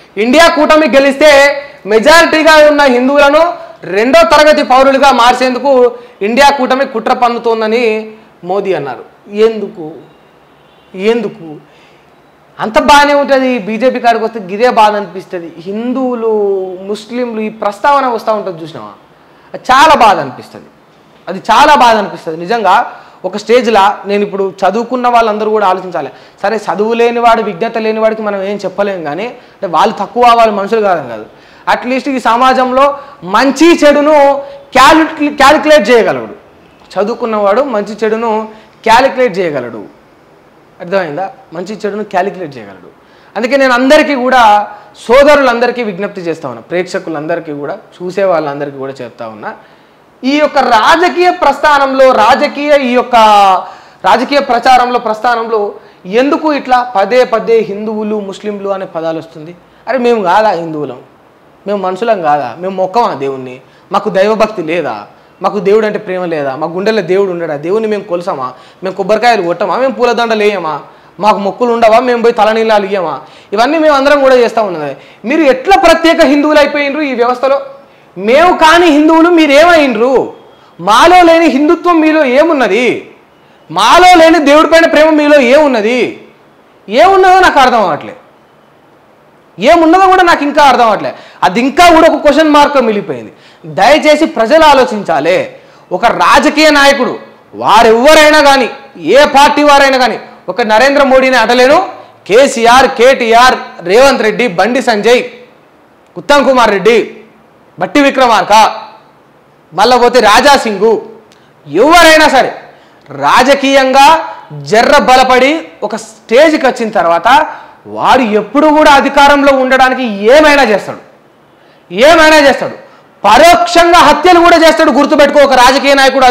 India కూటమి గెలిస్తే మెజారిటీగా ఉన్న హిందువులను రెండో తరగతి పౌరులుగా మార్చేందుకు ఇండియా కూటమి కుట్ర పన్నుతోందని మోదీ అన్నారు. ఎందుకు అంత బాగానే ఉంటుంది. బీజేపీ కాడికి వస్తే గిదే బాధ అనిపిస్తుంది. హిందువులు ముస్లింలు ఈ ప్రస్తావన వస్తూ ఉంటుంది చూసినావా, అది చాలా బాధ అనిపిస్తుంది. నిజంగా ఒక స్టేజ్లో నేను ఇప్పుడు చదువుకున్న వాళ్ళందరూ కూడా ఆలోచించాలి. సరే చదువు లేనివాడు విజ్ఞత లేనివాడికి మనం ఏం చెప్పలేం, కానీ అంటే వాళ్ళు తక్కువ వాళ్ళు మనుషులు కాదు. అట్లీస్ట్ ఈ సమాజంలో మంచి చెడును క్యాలిక్యులేట్ చేయగలడు. చదువుకున్నవాడు మంచి చెడును క్యాలిక్యులేట్ చేయగలడు. అర్థమైందా? మంచి చెడును క్యాలిక్యులేట్ చేయగలడు. అందుకే నేను అందరికీ కూడా సోదరులందరికీ విజ్ఞప్తి చేస్తా ఉన్నా, ప్రేక్షకులందరికీ కూడా చూసే వాళ్ళందరికీ కూడా చెప్తా ఉన్నా, ఈ యొక్క రాజకీయ ప్రస్థానంలో రాజకీయ ప్రస్థానంలో ఎందుకు ఇట్లా పదే హిందువులు ముస్లింలు అనే పదాలు వస్తుంది? అరే మేము కాదా హిందువులం? మేము మనుషులం కాదా? మేము మొక్కమా దేవుణ్ణి? మాకు దైవభక్తి లేదా? మాకు దేవుడు అంటే ప్రేమ లేదా? మా గుండెల్లో దేవుడు ఉండడా? దేవుని మేము కొలుసామా? మేము కొబ్బరికాయలు కొట్టమా? మేము పూలదండలు వేయమా? మాకు మొక్కులు ఉండవా? మేము పోయి తలనీళ్ళాలు ఇయ్యమా? ఇవన్నీ మేము అందరం కూడా చేస్తూ ఉన్నది. మీరు ఎట్లా ప్రత్యేక హిందువులు అయిపోయినరు ఈ వ్యవస్థలో? మేము కాని హిందువులు మీరేమైనరు? మాలో లేని హిందుత్వం మీలో ఏమున్నది? మాలో లేని దేవుడిపైన ప్రేమ మీలో ఏమున్నదో నాకు అర్థం అవ్వట్లే. ఏమున్నదో కూడా నాకు ఇంకా అర్థం అవ్వట్లే. అది ఇంకా కూడా ఒక క్వశ్చన్ మార్క్ మిగిలిపోయింది. దయచేసి ప్రజలు ఆలోచించాలి. ఒక రాజకీయ నాయకుడు వారెవ్వరైనా కానీ, ఏ పార్టీ వారైనా కానీ, ఒక నరేంద్ర మోడీని అటలేను, కేసీఆర్, కేటీఆర్, రేవంత్ రెడ్డి, బండి సంజయ్, ఉత్తమ్ కుమార్ రెడ్డి, బట్టి విక్రమార్క, మళ్ళీ పోతే రాజా సింగు, ఎవరైనా సరే రాజకీయంగా జర్ర బలపడి ఒక స్టేజ్కి వచ్చిన తర్వాత వాడు ఎప్పుడు కూడా అధికారంలో ఉండడానికి ఏమైనా చేస్తాడు. పరోక్షంగా హత్యలు కూడా చేస్తాడు. గుర్తుపెట్టుకో, ఒక రాజకీయ నాయకుడు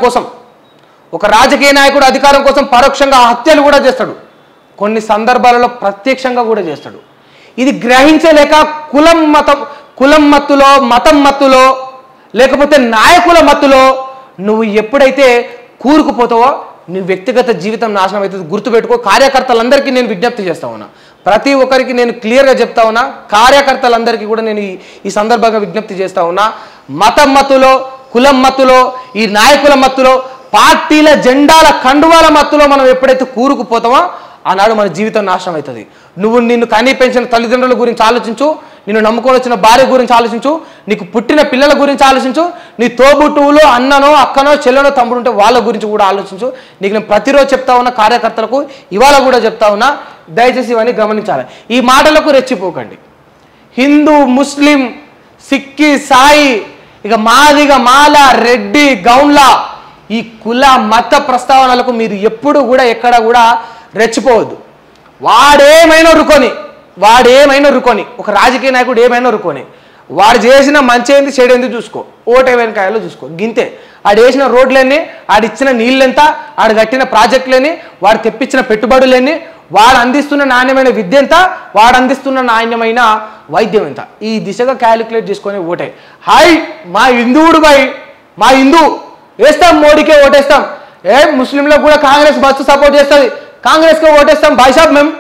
అధికారం కోసం పరోక్షంగా హత్యలు కూడా చేస్తాడు. కొన్ని సందర్భాలలో ప్రత్యక్షంగా కూడా చేస్తాడు. ఇది గ్రహించలేక కులం మత్తులో, మతం మత్తులో, లేకపోతే నాయకుల మత్తులో నువ్వు ఎప్పుడైతే కూరుకుపోతావో నీ వ్యక్తిగత జీవితం నాశనం అవుతుంది. గుర్తుపెట్టుకో. కార్యకర్తలందరికీ నేను విజ్ఞప్తి చేస్తా ఉన్నా, ప్రతి ఒక్కరికి నేను క్లియర్గా చెప్తా ఉన్నా, కార్యకర్తలందరికీ కూడా నేను ఈ సందర్భంగా విజ్ఞప్తి చేస్తా ఉన్నా, మతం మత్తులో, కులం మత్తులో, ఈ నాయకుల మత్తులో, పార్టీల జెండాల కండువాల మత్తులో మనం ఎప్పుడైతే కూరుకుపోతామో ఆనాడు మన జీవితం నాశనం అవుతుంది. నిన్ను కనీ పెంచిన తల్లిదండ్రుల గురించి ఆలోచించు, నిన్ను నమ్ముకొని వచ్చిన భార్య గురించి ఆలోచించు, నీకు పుట్టిన పిల్లల గురించి ఆలోచించు, నీ తోబుట్టువులో అన్ననో అక్కనో చెల్లెనో తమ్ముడు ఉంటే వాళ్ళ గురించి కూడా ఆలోచించు. నీకు నేను ప్రతిరోజు చెప్తా ఉన్నా, కార్యకర్తలకు ఇవాళ కూడా చెప్తా ఉన్నా, దయచేసి ఇవన్నీ గమనించాలి. ఈ మాటలకు రెచ్చిపోకండి. హిందూ, ముస్లిం, సిక్కి, సాయి, ఇక మాదిగ, మాల, రెడ్డి, గౌన్లా, ఈ కుల మత ప్రస్తావనలకు మీరు ఎప్పుడు కూడా ఎక్కడ కూడా రెచ్చిపోవద్దు. వాడేమైనా రుకొని ఒక రాజకీయ నాయకుడు ఏమైనా రుకొని వాడు చేసిన మంచి ఏంది చెడు ఏంది చూసుకో, ఓటే వెనకాయలో చూసుకో, గింతే. ఆడు వేసిన రోడ్లన్నీ, ఆడిచ్చిన నీళ్ళెంత, ఆడు కట్టిన ప్రాజెక్టులని, వాడు తెప్పించిన పెట్టుబడులన్నీ, వాడు అందిస్తున్న నాణ్యమైన విద్య ఎంత, వాడు అందిస్తున్న నాణ్యమైన వైద్యం ఎంత, ఈ దిశగా క్యాలిక్యులేట్ చేసుకొని ఓటే. హాయ్ మా హిందూ వేస్తాం, మోడీకే ఓటేస్తాం. ముస్లింలకు కూడా కాంగ్రెస్ బస్సు సపోర్ట్ చేస్తుంది, కాంగ్రెస్కే ఓటేస్తాం భాయిసాబ్ మేము.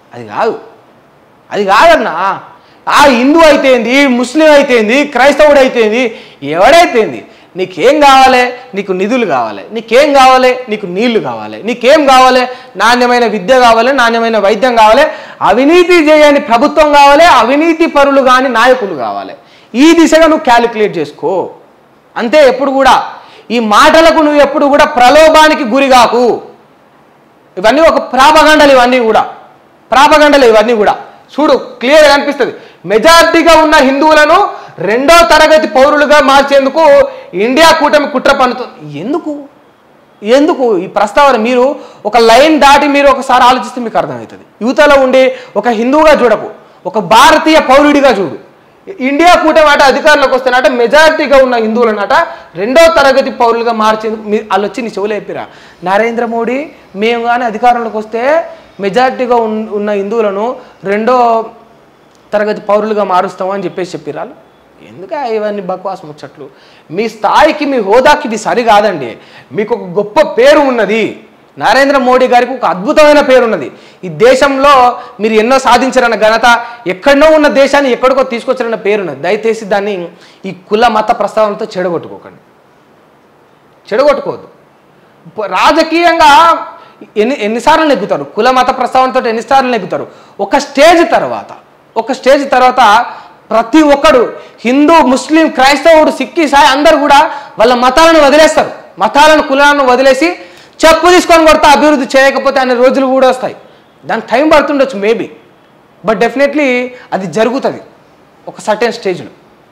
అది కాదన్నా. ఆ హిందూ అయితేంది, ముస్లిం అయితేంది, క్రైస్తవుడు అయితేంది, ఎవడైతేంది, నీకేం కావాలి? నీకు నిధులు కావాలి. నీకేం కావాలి? నీకు నీళ్లు కావాలి. నీకేం కావాలి? నాణ్యమైన విద్య కావాలి, నాణ్యమైన వైద్యం కావాలి, అవినీతి చేయని ప్రభుత్వం కావాలి, అవినీతి పరులు కాని నాయకులు కావాలి. ఈ దిశగా నువ్వు క్యాలిక్యులేట్ చేసుకో అంతే. ఎప్పుడు కూడా ఈ మాటలకు నువ్వు ఎప్పుడు కూడా ప్రలోభానికి గురిగాకు. ఇవన్నీ ఒక ప్రాపగండలు, ఇవన్నీ కూడా చూడు క్లియర్గా అనిపిస్తుంది. మెజారిటీగా ఉన్న హిందువులను రెండో తరగతి పౌరులుగా మార్చేందుకు ఇండియా కూటమి కుట్ర పన్నుతుంది. ఎందుకు ఈ ప్రస్తావన? మీరు ఒక లైన్ దాటి మీరు ఒకసారి ఆలోచిస్తే మీకు అర్థమవుతుంది. యువతలో ఉండి ఒక హిందువుగా చూడకు, ఒక భారతీయ పౌరుడిగా చూడు. ఇండియా కూటమి అట అధికారంలోకి వస్తేనట మెజారిటీగా ఉన్న హిందువులనట రెండో తరగతి పౌరులుగా మార్చేందుకు వాళ్ళు వచ్చి నీ చెవులు చెప్పిరా, నరేంద్ర మోడీ మేము కానీ అధికారంలోకి వస్తే మెజారిటీగా ఉన్న హిందువులను రెండో తరగతి పౌరులుగా మారుస్తాము అని చెప్పిరాలు. ఎందుకు ఇవన్నీ బక్వాస్ ముచ్చట్లు? మీ స్థాయికి, మీ హోదాకి ఇది సరికాదండి. మీకు ఒక గొప్ప పేరు ఉన్నది, నరేంద్ర మోడీ గారికి ఒక అద్భుతమైన పేరున్నది. ఈ దేశంలో మీరు ఎన్నో సాధించారన్న ఘనత, ఎక్కడో ఉన్న దేశాన్ని ఎక్కడికో తీసుకొచ్చారన్న పేరున్నది. దయచేసి దాన్ని ఈ కుల మత ప్రస్తావనతో చెడగొట్టుకోకండి, చెడగొట్టుకోవద్దు. రాజకీయంగా ఎన్నిసార్లు నెగ్గుతారు, కుల మత ప్రస్తావనతో ఎన్నిసార్లు నెగ్గుతారు. ఒక స్టేజ్ తర్వాత ప్రతి ఒక్కడు హిందూ, ముస్లిం, క్రైస్తవుడు, సిక్కి, సాయి అందరు కూడా వాళ్ళ మతాలను వదిలేస్తారు. మతాలను, కులాలను వదిలేసి చెప్పు తీసుకొని కొడతా అభివృద్ధి చేయకపోతే అనే రోజులు కూడా వస్తాయి. దానికి టైం పడుతుండొచ్చు మేబీ, బట్ డెఫినెట్లీ అది జరుగుతుంది ఒక సర్టెన్ స్టేజ్లో.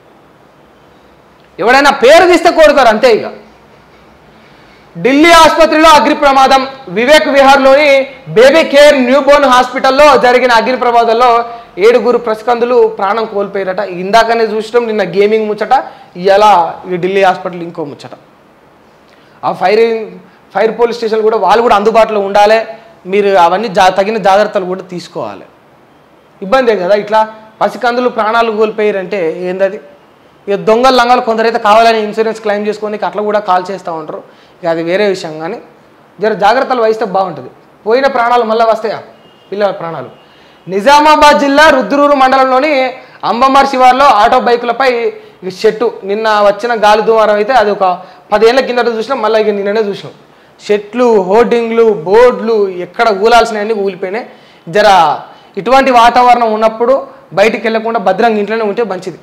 ఎవడైనా పేరు తీస్తే కొడతారు అంతే. ఇక ఢిల్లీ ఆసుపత్రిలో అగ్ని ప్రమాదం. వివేక్ విహార్లోని బేబీ కేర్ న్యూబోర్న్ హాస్పిటల్లో జరిగిన అగ్ని ప్రమాదంలో 7 ప్రతికందులు ప్రాణం కోల్పోయారట. ఇందాకనే చూసినాం నిన్న గేమింగ్ ముచ్చట, ఇలా ఈ ఢిల్లీ హాస్పిటల్ ఇంకో ముచ్చట. ఆ ఫైర్ పోలీస్ స్టేషన్ కూడా వాళ్ళు కూడా అందుబాటులో ఉండాలి. మీరు అవన్నీ తగిన జాగ్రత్తలు కూడా తీసుకోవాలి. ఇబ్బందే కదా ఇట్లా పసికందులు ప్రాణాలు కోల్పోయారంటే ఏందది. ఇక దొంగలు లంగలు కొందరైతే కావాలని ఇన్సూరెన్స్ క్లెయిమ్ చేసుకొని అట్లా కూడా కాల్ చేస్తూ ఉంటారు. ఇక అది వేరే విషయం. కానీ జర జాగ్రత్తలు వహిస్తే బాగుంటుంది. పోయిన ప్రాణాలు మళ్ళీ వస్తాయా పిల్లల ప్రాణాలు. నిజామాబాద్ జిల్లా రుద్రూరు మండలంలోని అంబమార్ శివార్లో ఆటో బైకులపై చెట్టు నిన్న వచ్చిన గాలి దుమారం అయితే అది ఒక 10 ఏళ్ల కిందట చూసినాం. మళ్ళీ ఇక నిన్ననే చూసినాం. చెట్లు, హోర్డింగ్లు, బోర్డులు ఎక్కడ ఊలాల్సినవన్నీ ఊలిపోయినాయి. జర ఇటువంటి వాతావరణం ఉన్నప్పుడు బయటికి వెళ్లకుండా భద్రంగా ఇంట్లోనే ఉంటే మంచిది.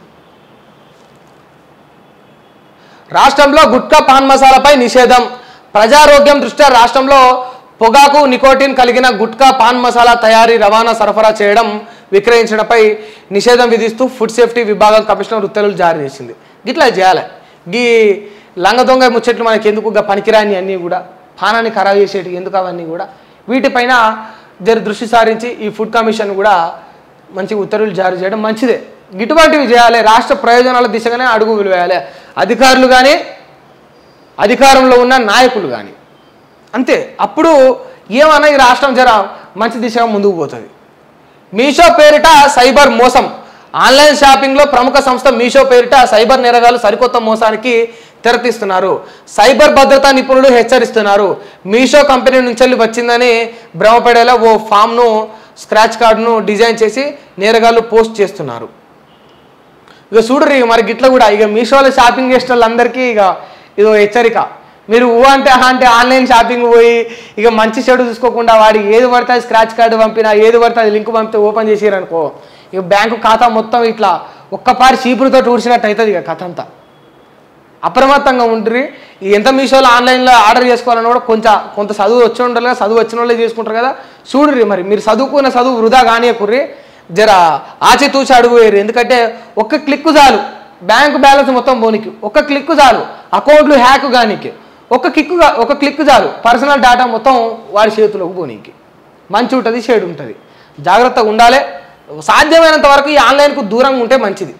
రాష్ట్రంలో గుట్కా పాన్ మసాలాపై నిషేధం. ప్రజారోగ్యం దృష్ట్యా రాష్ట్రంలో పొగాకు, నికోటిన్ కలిగిన గుట్కా పాన్ మసాలా తయారీ, రవాణా, సరఫరా చేయడం, విక్రయించడంపై నిషేధం విధిస్తూ ఫుడ్ సేఫ్టీ విభాగం కమిషనర్ ఉత్తర్వులు జారీ చేసింది. గిట్లా చేయాలి. గీ లంగ దొంగ ముచ్చట్లు మనకి ఎందుకు, పనికిరాని అన్నీ కూడా పానాన్ని ఖరాబ్ చేసేటి ఎందుకు అవన్నీ కూడా, వీటిపైన దృష్టి సారించి ఈ ఫుడ్ కమిషన్ కూడా మంచి ఉత్తర్వులు జారీ చేయడం మంచిదే. ఇటువంటివి చేయాలి. రాష్ట్ర ప్రయోజనాల దిశగానే అడుగులు వేయాలి అధికారులు కానీ, అధికారంలో ఉన్న నాయకులు కానీ. అంతే. అప్పుడు ఏమన్నా ఈ రాష్ట్రం జర మంచి దిశగా ముందుకు పోతుంది. మీషో పేరిట సైబర్ మోసం. ఆన్లైన్ షాపింగ్లో ప్రముఖ సంస్థ మీషో పేరిట సైబర్ నేరగాలు సరికొత్త మోసానికి తెరతీస్తున్నారు. సైబర్ భద్రతా నిపుణులు హెచ్చరిస్తున్నారు. మీషో కంపెనీ నుంచి వచ్చిందని భ్రమపడేలా ఓ ఫామ్ను, స్క్రాచ్ కార్డును డిజైన్ చేసి నేరగాళ్ళు పోస్ట్ చేస్తున్నారు. ఇక చూడరు ఇక మరి గిట్ల కూడా ఇక మీషోలో షాపింగ్ చేసిన వాళ్ళందరికీ ఇక ఇదో హెచ్చరిక. మీరు అంటే ఆన్లైన్ షాపింగ్ పోయి ఇక మంచి చెడు చూసుకోకుండా వాడి ఏది పడితే అది స్క్రాచ్ కార్డు పంపినా, ఏది పడితే అది లింక్ పంపితే ఓపెన్ చేసారనుకో, ఇక బ్యాంకు ఖాతా మొత్తం ఇట్లా ఒక్కపారి చీపురుతో ఊడ్చినట్టు అవుతుంది ఇక కథ అంతా. అప్రమత్తంగా ఉంటుంది. ఎంత మీషోలో ఆన్లైన్లో ఆర్డర్ చేసుకోవాలని కూడా కొంత చదువు వచ్చి ఉండాలి కదా, చదువు వచ్చిన వాళ్ళే చేసుకుంటారు కదా. చూడుర్రి మరి మీరు చదువుకున్న చదువు వృధా కానియకుర్రి, జర ఆచితూచి అడుగు వేయరు. ఎందుకంటే ఒక్క క్లిక్ చాలు బ్యాంకు బ్యాలెన్స్ మొత్తం పోనీకి, ఒక్క క్లిక్ చాలు అకౌంట్లు హ్యాక్ కానీకి, ఒక క్లిక్ చాలు పర్సనల్ డేటా మొత్తం వాడి చేతులకు పోనీకి. మంచి ఉంటుంది, చెడు ఉంటుంది. జాగ్రత్తగా ఉండాలి. సాధ్యమైనంత వరకు ఈ ఆన్లైన్కు దూరంగా ఉంటే మంచిది.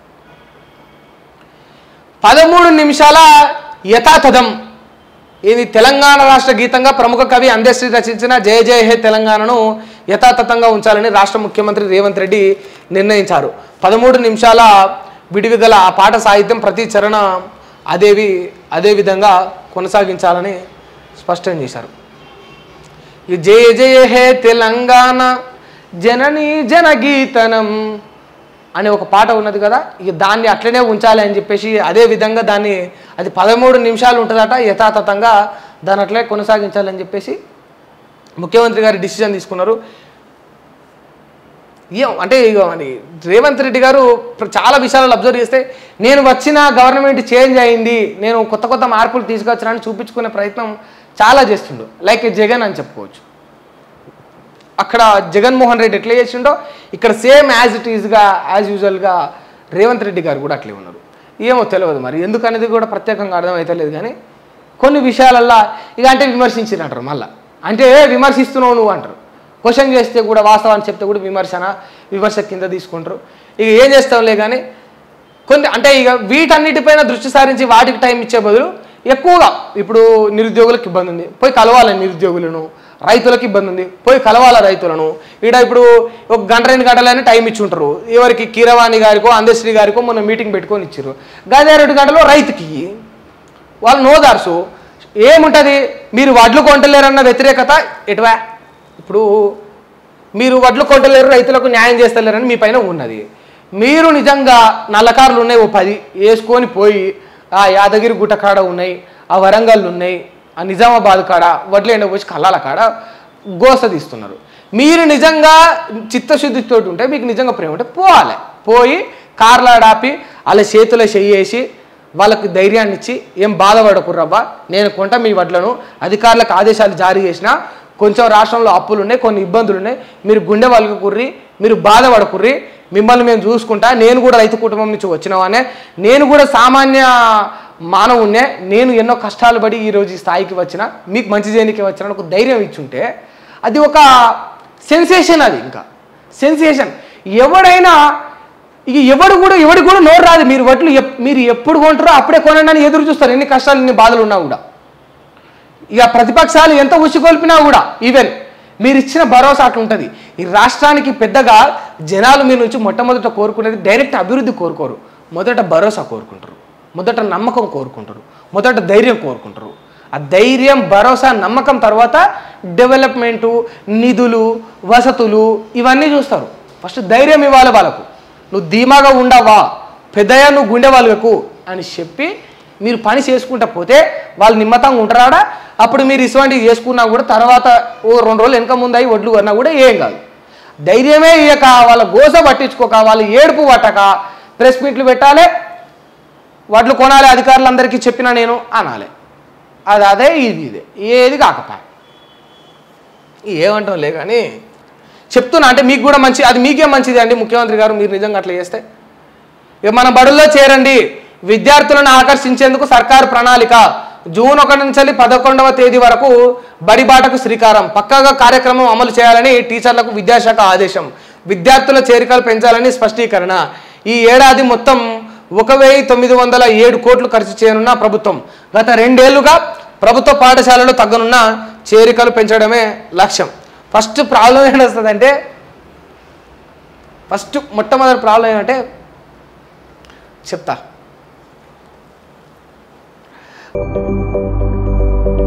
13 నిమిషాల యథాతథం. ఇది తెలంగాణ రాష్ట్ర గీతంగా ప్రముఖ కవి అందశ్రీ రచించిన జయ జయ హే తెలంగాణను యథాతథంగా ఉంచాలని రాష్ట్ర ముఖ్యమంత్రి రేవంత్ రెడ్డి నిర్ణయించారు. 13 నిమిషాల విడివి గల ఆ పాట సాహిత్యం ప్రతి చరణ అదే విధంగా కొనసాగించాలని స్పష్టం చేశారు. ఈ జయ జయ హే తెలంగాణ జననీ జనగీతనం అనే ఒక పాట ఉన్నది కదా, ఇక దాన్ని అట్లనే ఉంచాలి అని చెప్పేసి అదే విధంగా దాన్ని అది 13 నిమిషాలు ఉంటుందట, యథాతథంగా దాన్ని అట్లే కొనసాగించాలని చెప్పేసి ముఖ్యమంత్రి గారు డిసిజన్ తీసుకున్నారు. అంటే ఇక అని రేవంత్ రెడ్డి గారు చాలా విషయాలు అబ్జర్వ్ చేస్తే నేను వచ్చిన గవర్నమెంట్ చేంజ్ అయింది, నేను కొత్త మార్పులు తీసుకొచ్చానని చూపించుకునే ప్రయత్నం చాలా చేస్తుండు. లైక్ జగన్ అని చెప్పుకోవచ్చు. అక్కడ జగన్మోహన్ రెడ్డి ఎట్లా చేసిండో ఇక్కడ సేమ్ యాజ్ యూజువల్గా రేవంత్ రెడ్డి గారు కూడా అట్లే ఉన్నారు. ఏమో తెలియదు మరి ఎందుకనేది కూడా ప్రత్యేకంగా అర్థమవుతలేదు. కానీ కొన్ని విషయాలల్లో ఇక అంటే విమర్శించినట్టారు. మళ్ళీ అంటే విమర్శిస్తున్నావు నువ్వు అంటారు. క్వశ్చన్ చేస్తే కూడా వాస్తవాన్ని చెప్తే కూడా విమర్శ కింద తీసుకుంటారు. ఇక ఏం చేస్తాంలే. కానీ కొన్ని అంటే ఇక వీటన్నిటిపైన దృష్టి సారించి వాటికి టైం ఇచ్చే బదులు ఎక్కువగా ఇప్పుడు నిరుద్యోగులకు ఇబ్బంది ఉంది, పోయి కలవాలి నిరుద్యోగులను. రైతులకు ఇబ్బంది ఉంది, పోయి కలవాల రైతులను. ఇక్కడ ఇప్పుడు ఒక 1-2 గంటలైనా టైం ఇచ్చి ఉంటారు. ఎవరికి కీరవాణి గారికో అందశ్రీ గారికో మొన్న మీటింగ్ పెట్టుకొని ఇచ్చారు. గదే 2 గంటలు రైతుకి వాళ్ళు నోదార్సు ఏముంటుంది, మీరు వడ్లు కొంటలేరన్న వ్యతిరేకత ఎటువా? ఇప్పుడు మీరు వడ్లు కొంటలేరు, రైతులకు న్యాయం చేస్తలేరని మీ పైన ఉన్నది. మీరు నిజంగా నల్లకారులు ఉన్నాయి ఓ 10 వేసుకొని పోయి ఆ యాదగిరి గుట్ట కాడ ఉన్నాయి, ఆ వరంగల్ ఉన్నాయి, ఆ నిజామాబాద్ కాడ వడ్లు ఎండ పోసి కళ్ళాల కాడ గోస తీస్తున్నారు. మీరు నిజంగా చిత్తశుద్ధితో ఉంటే, మీకు నిజంగా ప్రేమ ఉంటే పోవాలి. పోయి కార్లాడాపి వాళ్ళ చేతిలో చెయ్యేసి వాళ్ళకి ధైర్యాన్ని ఇచ్చి, ఏం బాధపడకుర్రవ్వా, నేను కొంట మీ వడ్లను, అధికారులకు ఆదేశాలు జారీ చేసిన, కొంచెం రాష్ట్రంలో అప్పులు ఉన్నాయి, కొన్ని ఇబ్బందులు ఉన్నాయి, మీరు గుండె వలుకుర్రి, మీరు బాధపడకుర్రి, మిమ్మల్ని మేము చూసుకుంటా, నేను కూడా రైతు కుటుంబం నుంచి వచ్చినవానే, నేను కూడా సామాన్య మానవున్నే, నేను ఎన్నో కష్టాలు పడి ఈరోజు ఈ స్థాయికి వచ్చిన, మీకు మంచి చేయడానికి వచ్చిన ఒక ధైర్యం ఇచ్చుంటే అది ఒక సెన్సేషన్. అది ఇంకా సెన్సేషన్. ఎవడైనా ఇక ఎవడు కూడా నోరు రాదు. మీరు వడ్లు మీరు ఎప్పుడు కొంటారో అప్పుడే కొనండి అని ఎదురు చూస్తారు, ఎన్ని కష్టాలు ఎన్ని బాధలు ఉన్నా కూడా. ఇక ప్రతిపక్షాలు ఎంత ఉసిగొల్పినా కూడా ఈవెన్ మీరు ఇచ్చిన భరోసా అట్లా ఉంటుంది. ఈ రాష్ట్రానికి పెద్దగా జనాలు మీ నుంచి మొట్టమొదట కోరుకునేది డైరెక్ట్ అభివృద్ధి కోరుకోరు, మొదట భరోసా కోరుకుంటారు, మొదట నమ్మకం కోరుకుంటారు, మొదట ధైర్యం కోరుకుంటారు. ఆ ధైర్యం, భరోసా, నమ్మకం తర్వాత డెవలప్మెంటు, నిధులు, వసతులు ఇవన్నీ చూస్తారు. ఫస్ట్ ధైర్యం ఇవ్వాలి వాళ్ళకు. నువ్వు ధీమాగా ఉండవా, పెద్దయ్యా నువ్వు గుండె వాళ్ళకు అని చెప్పి మీరు పని చేసుకుంటా పోతే వాళ్ళు నిమ్మతంగా ఉంటారాడా. అప్పుడు మీరు ఇటువంటివి చేసుకున్నా కూడా తర్వాత ఓ 2 రోజులు వెనక ముందు అయ్యి వడ్లు కొన్నా కూడా ఏం కాదు. ధైర్యమే ఇయ్యక, వాళ్ళ గోస పట్టించుకోక, వాళ్ళు ఏడుపు పట్టక ప్రెస్ మీట్లు పెట్టాలి, వడ్లు కొనాలి, అధికారులందరికీ చెప్పినా నేను అనాలి. అదే ఇదే ఏది కాకపోయా ఏమంటాం లే. కానీ చెప్తున్నా అంటే మీకు కూడా మంచి, అది మీకే మంచిది అండి ముఖ్యమంత్రి గారు, మీరు నిజంగా అట్లా చేస్తే. ఇక మన బడుల్లో చేరండి, విద్యార్థులను ఆకర్షించేందుకు సర్కారు ప్రణాళిక. జూన్ 1 నుంచి 11వ తేదీ వరకు బడిబాటకు శ్రీకారం. పక్కాగా కార్యక్రమం అమలు చేయాలని టీచర్లకు విద్యాశాఖ ఆదేశం. విద్యార్థుల చేరికలు పెంచాలని స్పష్టీకరణ. ఈ ఏడాది మొత్తం 1907 కోట్లు ఖర్చు చేయనున్న ప్రభుత్వం. గత 2 ఏళ్లుగా ప్రభుత్వ పాఠశాలలు తగ్గనున్న, చేరికలు పెంచడమే లక్ష్యం. ఫస్ట్ ప్రాబ్లం ఏమొస్తుందంటే, మొట్టమొదటి ప్రాబ్లం ఏమంటే చెప్తా.